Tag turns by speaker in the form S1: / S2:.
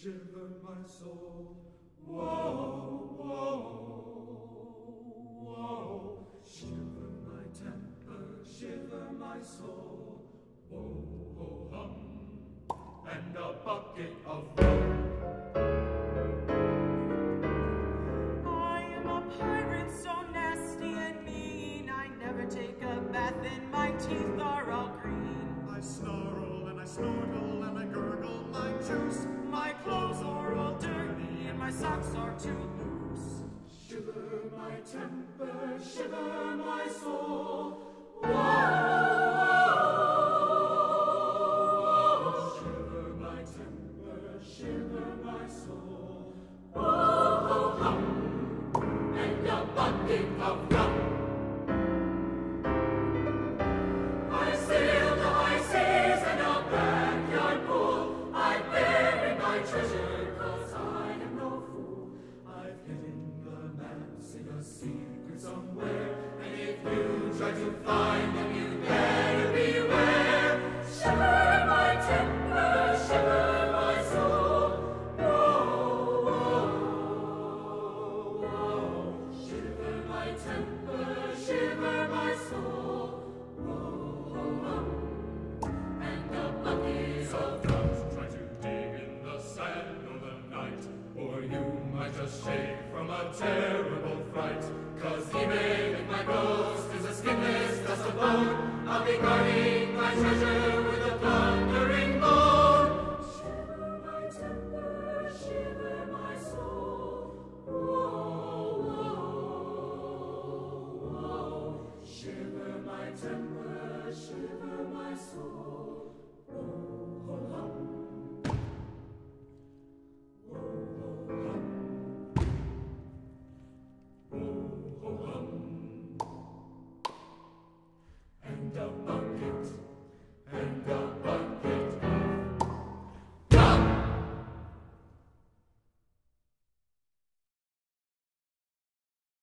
S1: shiver my soul. Whoa, whoa, whoa. Shiver my temper, shiver my soul. Whoa, ho, hum, and a bucket of rum.
S2: I am a pirate so nasty and mean, I never take a bath and my teeth are all green.
S3: I snarl and I snorkel and I gurgle my juice.
S2: My clothes are all dirty and my socks are too loose.
S1: Shiver my temper, shiver my soul. Whoa, shiver my temper, shiver my soul. Whoa, ho, hum, and a bucket of rum. I sail the high seas and a backyard pool. I bury my treasure 'cause I am no fool. I've hidden the maps in a secret somewhere.